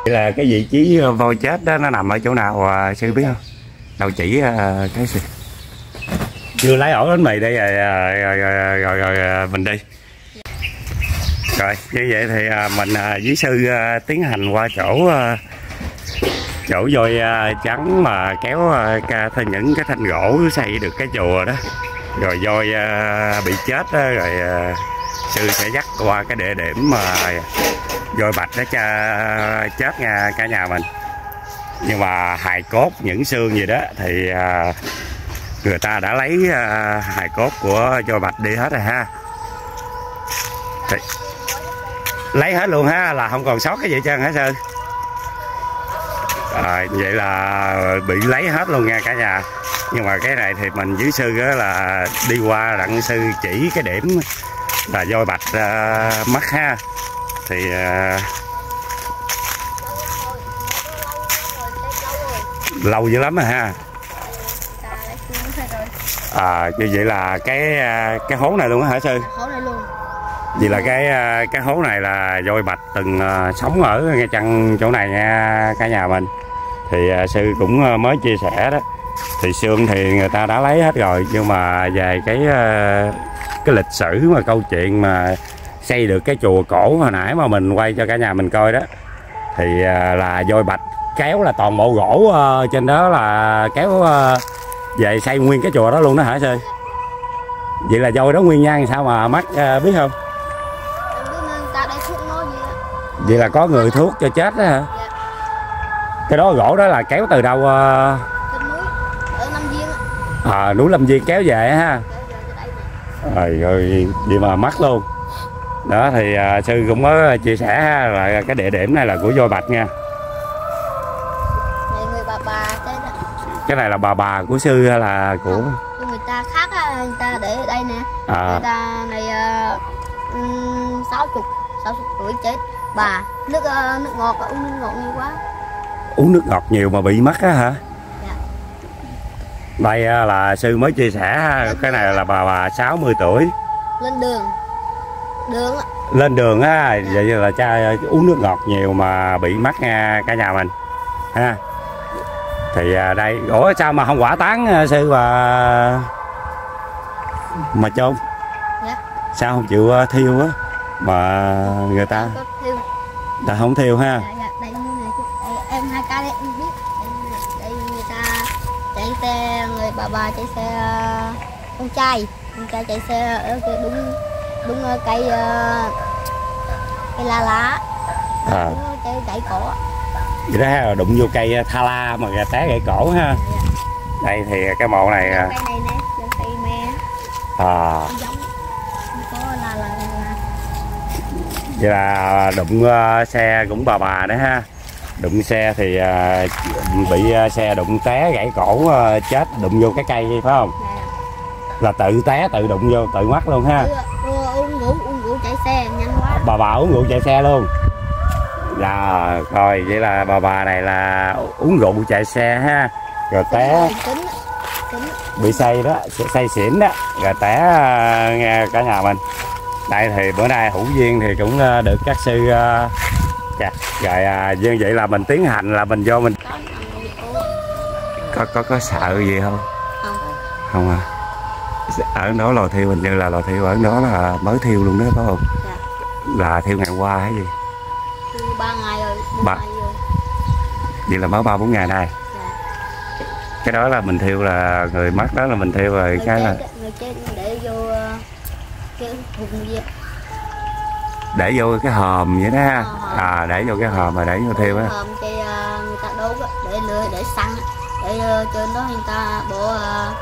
Là cái vị trí voi chết đó nó nằm ở chỗ nào sư biết không? Đâu chỉ cái gì? Chưa lấy ổ bánh mì đây rồi mình đi. Rồi như vậy thì mình với sư tiến hành qua chỗ voi trắng mà kéo những cái thanh gỗ xây được cái chùa đó, rồi voi bị chết đó, rồi sư sẽ dắt qua cái địa điểm mà voi bạch nó chết nha cả nhà mình. Nhưng mà hài cốt những xương gì đó thì người ta đã lấy hài cốt của voi bạch đi hết rồi ha. Thì lấy hết luôn ha, là không còn sót cái gì hết trơn hả sư? Vậy là bị lấy hết luôn nha cả nhà. Nhưng mà cái này thì mình với sư đó là đi qua đặng sư chỉ cái điểm là voi bạch mất ha. Thì lâu dữ lắm rồi ha. Như vậy là cái hố này luôn á hả sư? Hố này luôn. Vì là cái hố này là voi bạch từng sống ở ngay chân chỗ này nha cả nhà mình. Thì sư cũng mới chia sẻ đó, thì xương thì người ta đã lấy hết rồi, nhưng mà về cái lịch sử mà câu chuyện mà xây được cái chùa cổ hồi nãy mà mình quay cho cả nhà mình coi đó, thì là voi bạch kéo là toàn bộ gỗ trên đó là kéo về xây nguyên cái chùa đó luôn đó hả sư? Vậy là voi đó nguyên nhân sao mà mắc biết không? Vậy là có người thuốc cho chết đó hả? Cái đó gỗ đó là kéo từ đâu? Núi ở Lâm Viên. Núi Lâm Viên kéo về ha. Rồi vậy mà mắc luôn. Đó thì sư cũng mới chia sẻ ha, là cái địa điểm này là của voi bạch nha. Này người bà cái này là bà của sư hay là của người ta khác á, người ta để ở đây nè. Người ta này 60 tuổi chết. Bà nước ngọt, uống nước ngọt nhiều quá. Uống nước ngọt nhiều mà bị mất á hả? Dạ. Đây là sư mới chia sẻ cái này là bà 60 tuổi. Lên đường. Lên đường á, dạ. Vậy là cha uống nước ngọt nhiều mà bị mất nha cả nhà mình ha. Thì đây, ủa sao mà không hỏa táng sư mà chôn? Dạ. Sao không chịu thiêu á mà người ta không thiêu ha? Dạ, đây như này em 2 ca đây em biết. Đây người ta chạy xe, người bà chạy xe con trai chạy xe ở đúng cây la lá. Chạy cổ. Vậy đó là đụng vô cây tha la mà té gãy cổ ha. Dạ. Đây thì cái mộ này cây này nè, cây me. Giống có là vậy là đụng xe cũng bà đấy ha. Đụng xe thì bị xe đụng té gãy cổ chết, đụng vô cái cây phải không? Dạ. Là tự té tự đụng vô tự mất luôn ha. Uống rượu chạy xe nhanh quá. Bà uống rượu chạy xe luôn. Dạ rồi, vậy là bà này là uống rượu chạy xe ha, rồi té bị say đó, say xỉn đó, rồi té nghe cả nhà mình. Đây thì bữa nay hữu duyên thì cũng được các sư rồi như vậy là mình tiến hành là mình vô mình có sợ gì không? Không à? Ở đó lò thiêu hình như là lò thiêu ở đó là mới thiêu luôn đó phải không? Dạ. Là thiêu ngày qua hay gì? 3 ngày rồi, 4 ngày rồi. Vậy là mới 3-4 ngày nay. Dạ. Cái đó là mình thiêu là người mất đó là mình thiêu rồi người cái chết, là người chết để vô cái thùng gì, để vô cái hòm vậy đó ha. Để vô cái hòm mà để vô thiêu á. Hòm thì người ta đốt để lửa để xăng, để trên đó người ta bỏ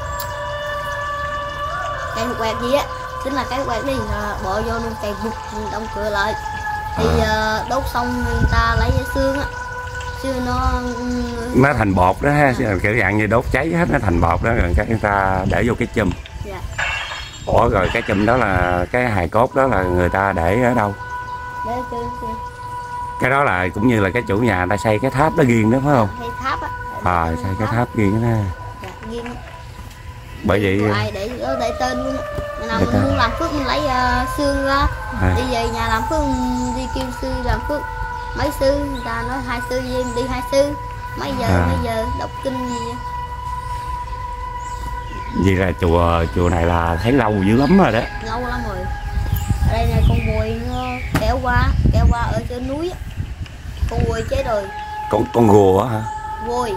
cây quẹt gì á, chính là cái quẹt đi bỏ vô luôn, cây vụt đóng cửa lại. Thì đốt xong người ta lấy cái xương á, xương nó thành bột đó ha, kiểu dạng như đốt cháy hết nó thành bột đó, rồi cái người ta để vô cái chum. Dạ. Ủa rồi cái chum đó là cái hài cốt đó là người ta để ở đâu? Để cái đó là cũng như là cái chủ nhà người ta xây cái tháp đó riêng đó phải không? Xây tháp á. Xây cái tháp riêng đó. Dạ, riêng. Bởi vậy ai để tên luôn. Nào mình muốn làm phước mình lấy xương ra, đi về nhà làm phước, đi kêu sư làm phước, mấy sư người ta nói 2 sư gì em đi 2 sư mấy giờ đọc kinh gì. Vậy là chùa này là thấy lâu dữ lắm rồi đó. Lâu lắm rồi. Ở đây này con bùi nó kéo qua ở trên núi. Con bùi chết rồi. Con rùa hả? Vùi.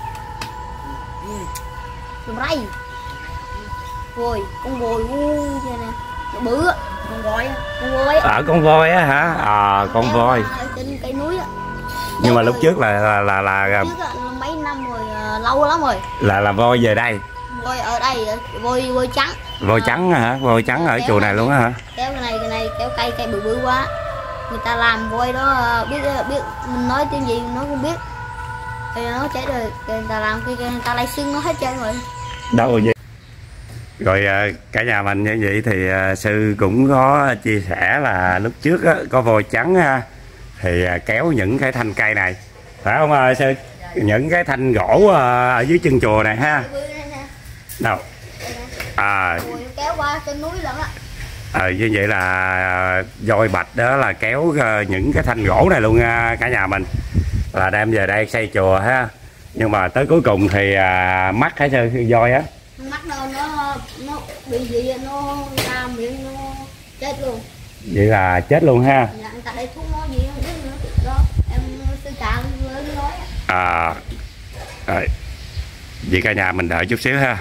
Ray. Vùi, con vùi vậy nè. Nó bự á, con voi á. Con voi á hả? Con voi. Ở trên cây núi á. Nhưng mà lúc trước là trước là mấy năm rồi, lâu lắm rồi. Là voi về đây. Voi ở đây, voi trắng. Voi trắng hả? Voi trắng ở chùa này luôn á hả? Kéo cái này kéo cây bự quá. Người ta làm voi đó biết mình nói tiếng gì nó không biết. Thì nó chết rồi, người ta làm khi người ta lấy xương nó hết trơn rồi. Đâu vậy? Rồi cả nhà mình như vậy thì sư cũng có chia sẻ là lúc trước á, có voi trắng ha, thì kéo những cái thanh cây này, phải không sư? Những cái thanh gỗ ở dưới chân chùa này ha. Đâu? Kéo qua trên núi lận á. Như vậy là voi bạch đó là kéo những cái thanh gỗ này luôn cả nhà mình, là đem về đây xây chùa ha. Nhưng mà tới cuối cùng thì mắc hả sư, voi á? Mắc đâu, nó bị gì nó ra miệng nó chết luôn. Vậy là chết luôn ha. Dạ, người ta để thuốc nó gì không biết nữa. Đó, em sư Trạng lớn nói. Rồi. Vậy cả nhà mình đợi chút xíu ha.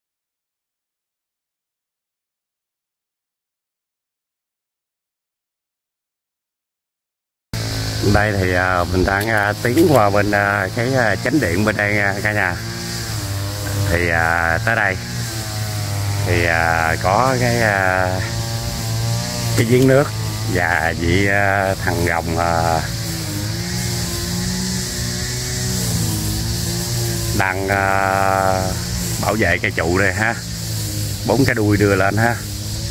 Đây thì mình đang tiến qua bên cái chánh điện bên đây cả nhà. Thì tới đây thì có cái giếng nước và vị thằng rồng đang bảo vệ cây trụ này ha, 4 cái đuôi đưa lên ha.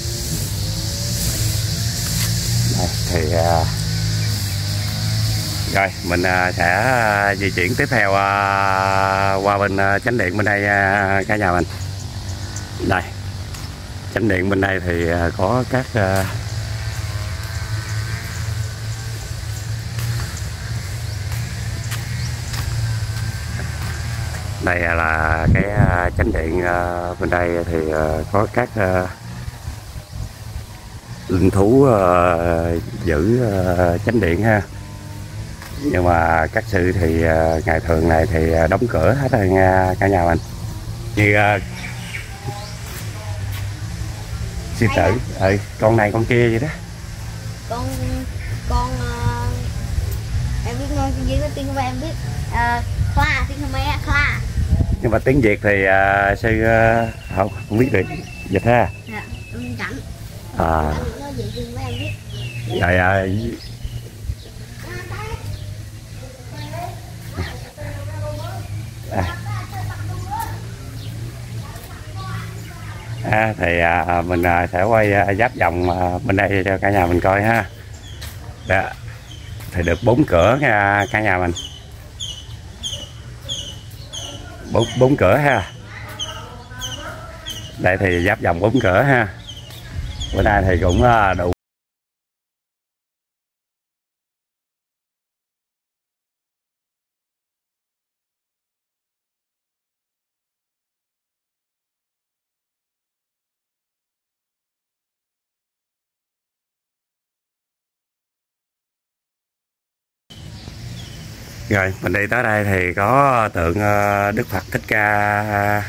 Đây, thì rồi mình sẽ di chuyển tiếp theo qua bên chánh điện bên đây cả nhà mình. Đây, chánh điện bên đây thì có các đây là cái chánh điện bên đây thì có các linh thú giữ chánh điện ha. Nhưng mà các sư thì ngày thường này thì đóng cửa hết rồi nha cả nhà mình. Như sư tử, con này con kia vậy đó. Con em biết nói gì nó tiếng của em biết. Khoa, tiếng Khmer Khoa. Nhưng mà tiếng Việt thì sư không biết được dịch ha. Dạ, em chẳng. Nói gì tiếng của em biết. Rồi thì mình sẽ quay giáp vòng bên đây cho cả nhà mình coi ha. Đó, thì được 4 cửa nha cả nhà mình, 4 cửa ha. Đây thì giáp vòng 4 cửa ha. Bữa nay thì cũng đủ. Rồi mình đi tới đây thì có tượng Đức Phật Thích Ca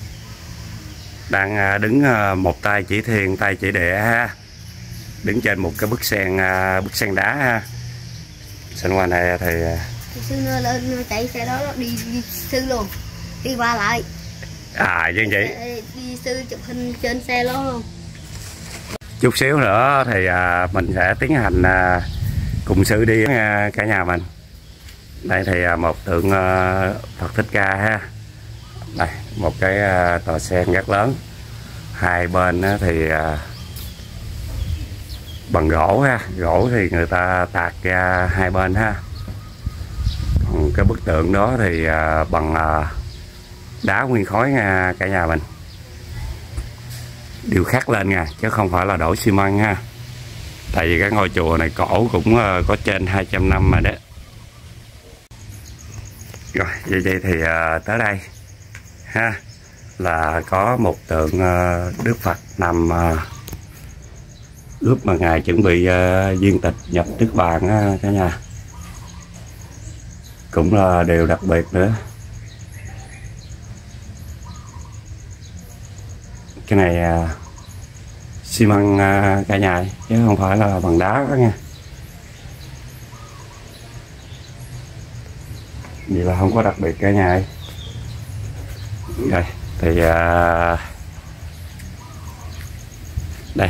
đang đứng một tay chỉ thiên tay chỉ địa ha, đứng trên một cái bức sen đá ha. Xin qua này thì sư lên chạy xe đó đi sư luôn, đi qua lại. Như vậy đi sư chụp hình trên xe đó luôn. Chút xíu nữa thì mình sẽ tiến hành cùng sư đi cả nhà mình. Đây thì một tượng Phật Thích Ca ha. Đây một cái tòa sen rất lớn, hai bên thì bằng gỗ ha, gỗ thì người ta tạc ra hai bên ha. Còn cái bức tượng đó thì bằng đá nguyên khối nha cả nhà mình, điêu khắc lên nha chứ không phải là đổ xi măng ha. Tại vì cái ngôi chùa này cổ cũng có trên 200 năm rồi đó. Rồi vậy thì tới đây ha là có một tượng Đức Phật nằm lúc mà ngài chuẩn bị viên tịch nhập Niết Bàn cả nhà, cũng là điều đặc biệt nữa. Cái này xi măng cả nhà chứ không phải là bằng đá đó nha. Vậy là không có đặc biệt cả nhà. Rồi thì đây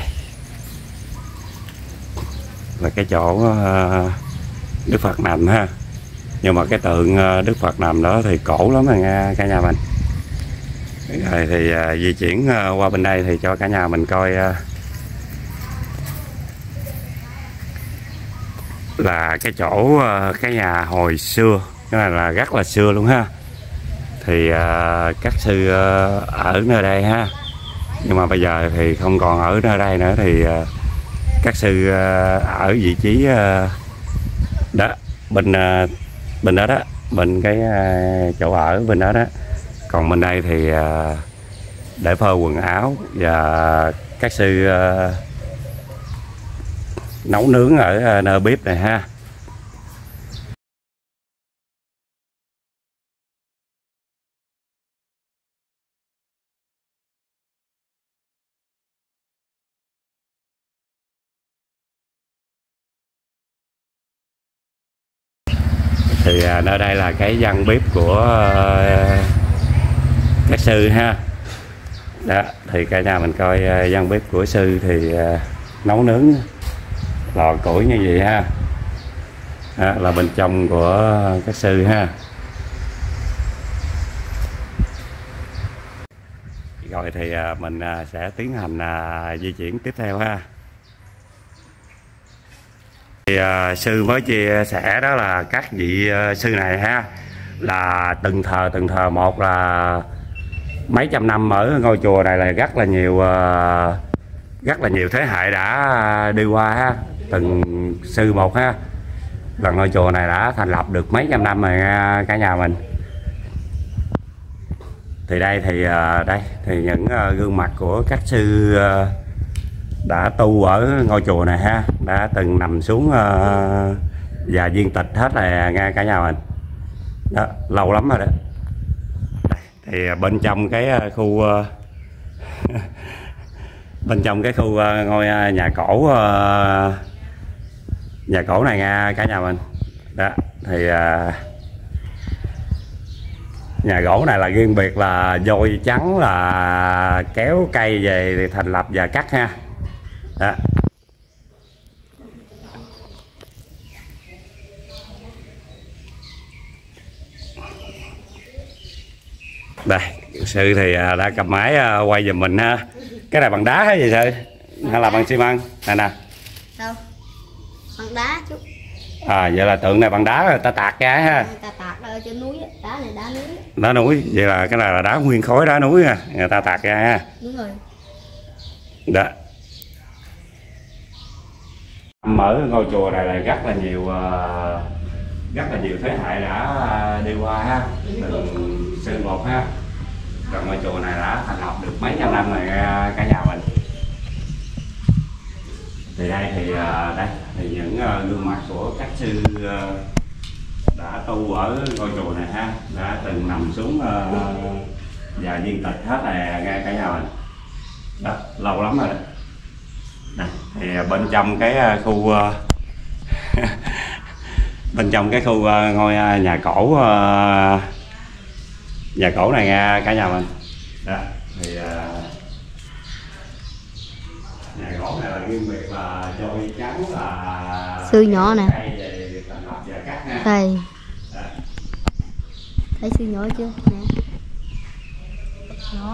là cái chỗ Đức Phật nằm ha. Nhưng mà cái tượng Đức Phật nằm đó thì cổ lắm rồi nha cả nhà mình. Rồi thì di chuyển qua bên đây thì cho cả nhà mình coi là cái chỗ cái nhà hồi xưa, cái này là rất là xưa luôn ha. Thì các sư ở nơi đây ha, nhưng mà bây giờ thì không còn ở nơi đây nữa. Thì các sư ở vị trí đó bên đó đó, bên cái chỗ ở bên đó đó. Còn bên đây thì để phơi quần áo, và các sư nấu nướng ở nơi bếp này ha. Thì nơi đây là cái gian bếp của các sư ha. Đó, thì cả nhà mình coi gian bếp của sư thì nấu nướng lò củi như vậy ha. Đó, là bên trong của các sư ha. Rồi thì mình sẽ tiến hành di chuyển tiếp theo ha. Thì sư mới chia sẻ đó là các vị sư này ha, là từng thờ một, là mấy trăm năm ở ngôi chùa này, là rất là nhiều thế hệ đã đi qua ha. Từng sư một ha, là ngôi chùa này đã thành lập được mấy trăm năm rồi cả nhà mình. Thì đây thì đây thì những gương mặt của các sư đã tu ở ngôi chùa này ha, đã từng nằm xuống và viên tịch hết rồi nghe cả nhà mình. Đó, lâu lắm rồi đó. Đây, thì bên trong cái khu bên trong cái khu ngôi nhà cổ này nghe cả nhà mình. Đó thì nhà gỗ này là riêng biệt là vôi trắng là kéo cây về thì thành lập và cắt ha. Đó. Đây sư thì đã cầm máy quay giùm mình ha. Cái này bằng đá hay gì sư, hay là bằng xi măng này nè? Đâu, bằng đá chú. À vậy là tượng này bằng đá rồi ta tạc ra ha. Ta tạc ở trên núi, đá này đá núi. Đá núi, vậy là cái này là đá nguyên khối đá núi ha, người ta tạc ra ha. Đúng rồi. Đó. Ở ngôi chùa này là rất là nhiều thế hệ đã đi qua ha, từng sư một ha. Rồi ngôi chùa này đã thành lập được mấy trăm năm rồi cả nhà mình. Thì đây thì đây thì những gương mặt của các sư đã tu ở ngôi chùa này ha, đã từng nằm xuống và viên tịch hết rồi cả nhà mình. Đó, lâu lắm rồi đó. Đây, thì bên trong cái khu bên trong cái khu ngôi nhà cổ này nghe cả nhà mình. Đó, thì nhà gỗ này là riêng biệt là vôi trắng là Sư nhỏ nè. Đây. Thấy sư nhỏ chưa nè. Nhỏ.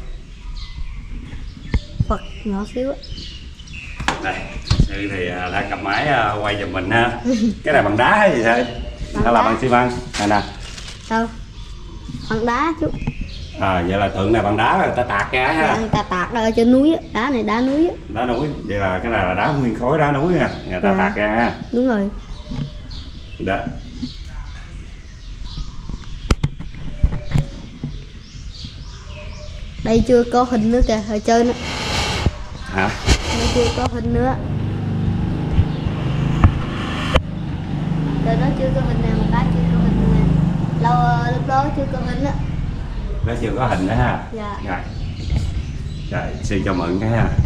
Phật nhỏ xíu á. Đây, sư thì đã cầm máy quay giùm mình ha. Cái này bằng đá hay gì thôi? Hay là bằng xi măng? Này nè. Đâu? Bằng đá chú. Vậy là tượng này bằng đá người ta tạc ra ha. Người ta tạc ra ở trên núi á, đá này đá núi á. Đá núi, vậy là cái này là đá nguyên khối đá núi nha, người ta tạc ra ha. Đúng rồi. Đó. Đây chưa có hình nữa kìa, ở trên á. Hả? Đây chưa có hình nữa. Rồi nó chưa có hình nè, một cái chưa có hình nè. Lúc đó chưa có hình á. Nó chưa có hình nữa ha. Dạ. Rồi. Rồi, sư cho mượn cái ha.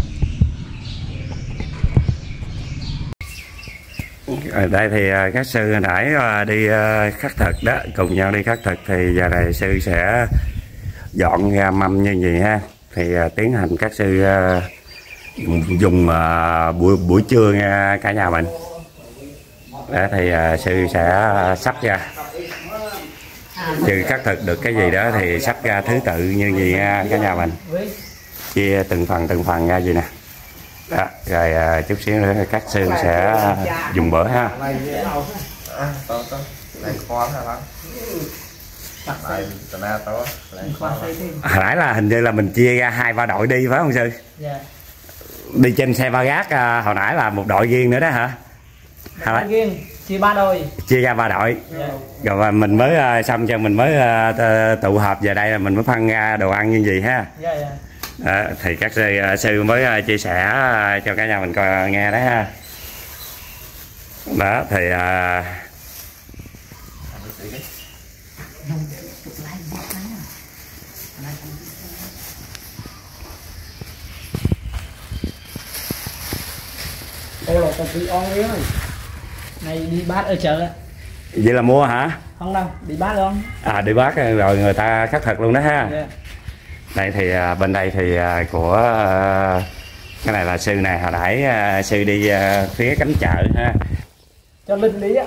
Ở đây thì các sư hồi nãy đi khắc thực đó, cùng nhau đi khắc thực thì giờ này sư sẽ dọn ra mâm như vậy ha. Thì tiến hành các sư dùng buổi trưa nha cả nhà mình. Đó thì sư sẽ sắp ra. Sư khắc thực được cái gì đó thì sắp ra thứ tự như vậy nha cả nhà mình. Chia từng phần ra vậy nè. Đó, rồi chút xíu nữa các sư sẽ dùng bữa ha. Hồi nãy là hình như là mình chia ra 2-3 đội đi phải không sư? Đi trên xe ba gác hồi nãy là một đội riêng nữa đó hả? Đội riêng chia 3 đội. Chia ra 3 đội. Rồi mình mới xong cho mình mới tụ họp về đây là mình mới phân ra đồ ăn như gì ha. Đó, thì các sư mới chia sẻ cho cả nhà mình coi nghe đấy ha. Đó thì Ô là con bị on ghế rồi. Này đi bát ở chợ á. vậy là mua hả? Không đâu, đi bát không? Đi bát rồi người ta khắc thực luôn đó ha. Đây thì bên đây thì của cái này là sư này hồi nãy sư đi phía cánh chợ ha. Cho Linh đi á.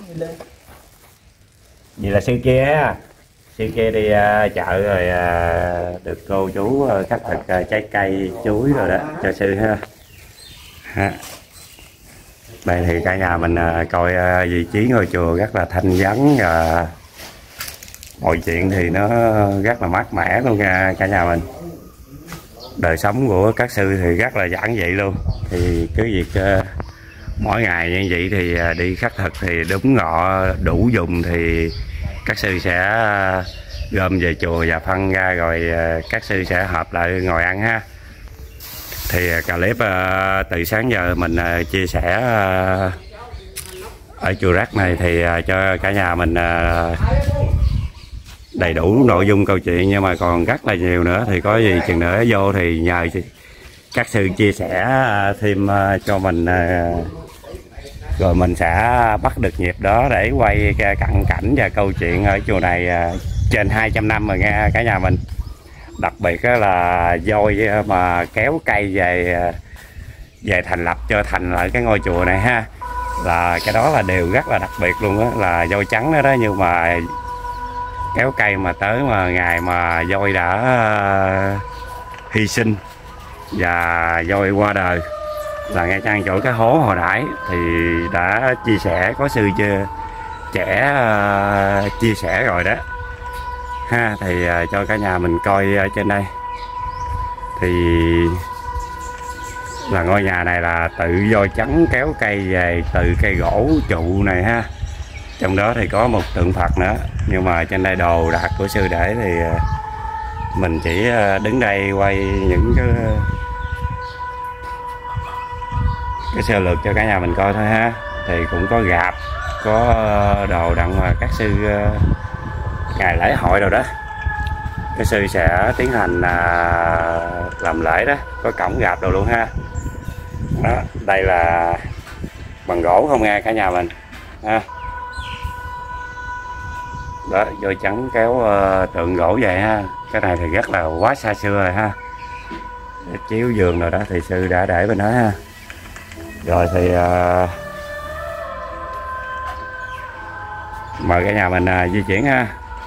Vậy là sư kia đi chợ rồi được cô chú khắc thực trái cây chuối rồi đó cho sư ha. Đây thì cả nhà mình coi vị trí ngôi chùa rất là thanh vắng và mọi chuyện thì nó rất là mát mẻ luôn nha cả nhà mình. Đời sống của các sư thì rất là giản dị luôn. Thì cứ việc mỗi ngày như vậy thì đi khắc thực thì đúng ngọ đủ dùng thì các sư sẽ gom về chùa và phân ra rồi các sư sẽ họp lại ngồi ăn ha. Thì clip từ sáng giờ mình chia sẻ ở chùa Rắc này thì cho cả nhà mình đầy đủ nội dung câu chuyện, nhưng mà còn rất là nhiều nữa thì có gì chừng nữa vô thì nhờ các sư chia sẻ thêm cho mình, rồi mình sẽ bắt được nhịp đó để quay cận cảnh và câu chuyện ở chùa này trên 200 năm rồi nghe cả nhà mình. Đặc biệt là voi mà kéo cây về thành lập cho thành lại cái ngôi chùa này ha, là cái đó là điều rất là đặc biệt luôn á, là voi trắng đó, nhưng mà kéo cây mà tới mà ngày mà voi đã hy sinh và voi qua đời là ngay trang chỗ cái hố hồi nãy thì đã chia sẻ, có sư trẻ chia sẻ rồi đó ha. Thì cho cả nhà mình coi ở trên đây thì là ngôi nhà này là tự voi trắng kéo cây về từ cây gỗ trụ này ha. Trong đó thì có một tượng Phật nữa, nhưng mà trên đây đồ đạc của sư để thì mình chỉ đứng đây quay những cái sơ lược cho cả nhà mình coi thôi ha. Thì cũng có gạp, có đồ đặng mà các sư ngày lễ hội rồi đó cái sư sẽ tiến hành làm lễ đó, có cổng gạp đồ luôn ha. Đó, đây là bằng gỗ không nghe cả nhà mình ha. Đó, voi trắng kéo tượng gỗ về ha. Cái này thì rất là quá xa xưa rồi ha. Chiếu giường rồi đó thì sư đã để bên đó ha. Rồi thì mời cả nhà mình di chuyển ha.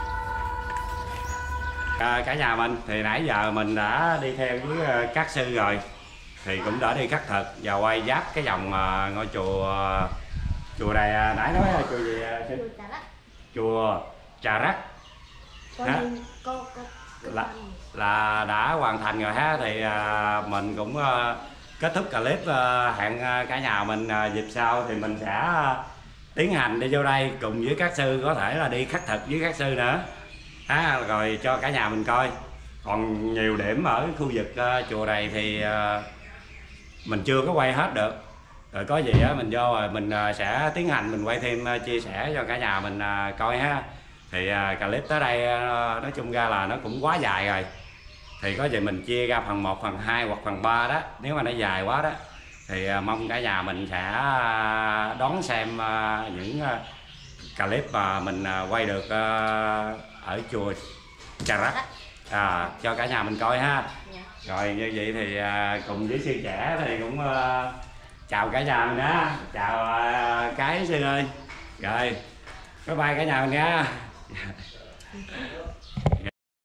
Cả nhà mình thì nãy giờ mình đã đi theo với các sư rồi, thì cũng đã đi khắc thực và quay giáp cái vòng ngôi chùa này. Nãy nói chùa gì? Chùa Trà Rắc. là đã hoàn thành rồi ha. Thì mình cũng kết thúc clip, hẹn cả nhà mình dịp sau thì mình sẽ tiến hành đi vô đây cùng với các sư, có thể là đi khắc thực với các sư nữa rồi cho cả nhà mình coi. Còn nhiều điểm ở khu vực chùa này thì mình chưa có quay hết được, rồi có gì á mình vô rồi mình sẽ tiến hành mình quay thêm, chia sẻ cho cả nhà mình coi ha. Thì clip tới đây nói chung ra là nó cũng quá dài rồi, thì có gì mình chia ra phần 1, phần 2 hoặc phần 3 đó. Nếu mà nó dài quá đó thì mong cả nhà mình sẽ đón xem những clip mà mình quay được ở chùa Chà Rắc cho cả nhà mình coi ha. Rồi như vậy thì cùng với sư trẻ thì cũng chào cả nhà mình á, chào cái sư ơi, rồi bye bye cả nhà mình nha.